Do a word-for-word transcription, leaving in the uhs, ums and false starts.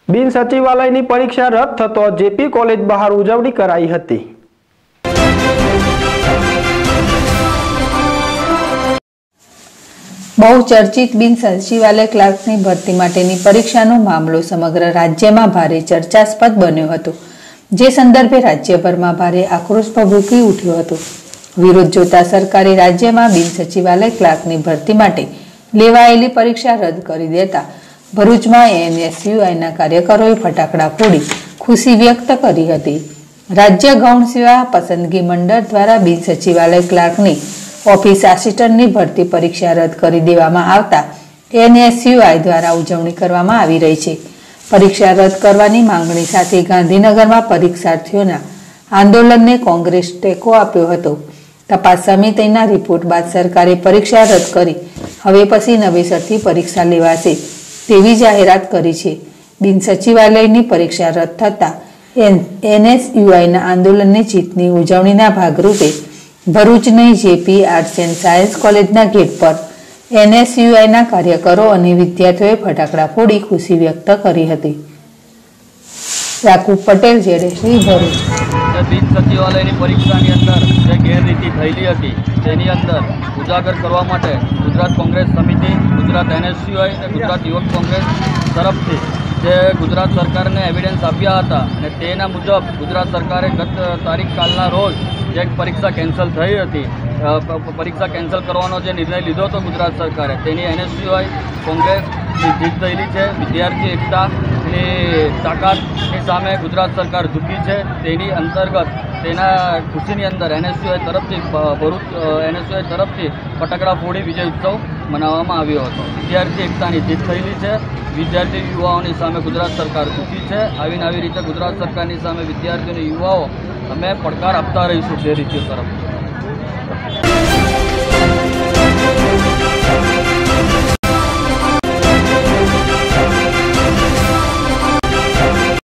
બિન સચિવાલયની પરીક્ષા રદ થતો જેપી કોલેજ બહાર ઉજવણી કરાઈ હતી। बहुचर्चित बिन सचिवालय क्लार्कनी भर्ती माटेनी परीक्षानो मामलो समग्र राज्यमां भारे चर्चास्पद बन्यो हतो, जे संदर्भे राज्यभरमां भारे आक्रोश भभूकी उठ्यो हतो। विरोध जोता सरकारे राज्यमां बिन सचिवालय क्लार्कनी भर्ती माटे लेवायेली परीक्षा रद करी देता भरूचमां एएनएसयूआईना कार्यकरोए फटाकड़ा फोड़ी खुशी व्यक्त करी हती। राज्य गौण सेवा पसंदगी मंडळ द्वारा बिन सचिवालय क्लार्कनी ऑफिस आसिस्टंटनी भर्ती परीक्षा रद करी देवामां आवता एएनएसयूआई द्वारा उजवणी करवामां आवी रही छे। परीक्षा रद करवानी मांगणी साथे गांधीनगरमां परीक्षार्थीओना आंदोलनने कोंग्रेस टेको आप्यो हतो। तपास समितिना रिपोर्ट बाद सरकारे परीक्षा रद करी हवे पछी नवेसरथी परीक्षा लेवाशे तेवी जाहेरात करी छे। बिन सचिवालयनी परीक्षा रद थता एएनएसयूआईना आंदोलननी जीतनी उजवणीना भागरूपे भरूचनी जेपी आर्ट्स एंड सायन्स कॉलेजना गेट पर एएनएसयूआईना कार्यकरो अने विद्यार्थीओए फटाकड़ा फोड़ी खुशी व्यक्त करी हती। याकूब पटेल जेडेश्री भरूच। बिन सचिवालयनी परीक्षानी अंदर जे गैररीति थयेली हती तेनी अंदर उजागर करवा माटे गुजरात कोंग्रेस समिति, गुजरात एएनएसयूआई अने गुजरात युवक कोंग्रेस तरफथी जे गुजरात सरकार ने एविडेंस आप्या हता अने तेना मुजब गुजरात सरकारे गत तारीख कालना रोज जे परीक्षा केन्सल थई हती, परीक्षा केन्सल करवानो जे निर्णय लीधो तो गुजरात सरकारे तेनी एएनएसयूआई कोंग्रेस जीत थयेली छे। विद्यार्थी एकतानी ताकतनी सामे गुजरात सरकार झूकी छे तेनी अंतर्गत तेना खुशीनी अंदर एएनएसयूआई तरफथी भरूच एएनएसयूआई तरफथी फटाकड़ा फोड़ी विजय उत्सव मनाववामां आव्यो हतो। विद्यार्थी एकतानी जीत थयेली छे। विद्यार्थी युवाओनी सामे गुजरात सरकार झूकी छे। आवीने आवी रीते गुजरात सरकारनी सामे विद्यार्थीओ युवाओ अमे પડકાર આપતા રહીશું જે રીતે તરફ।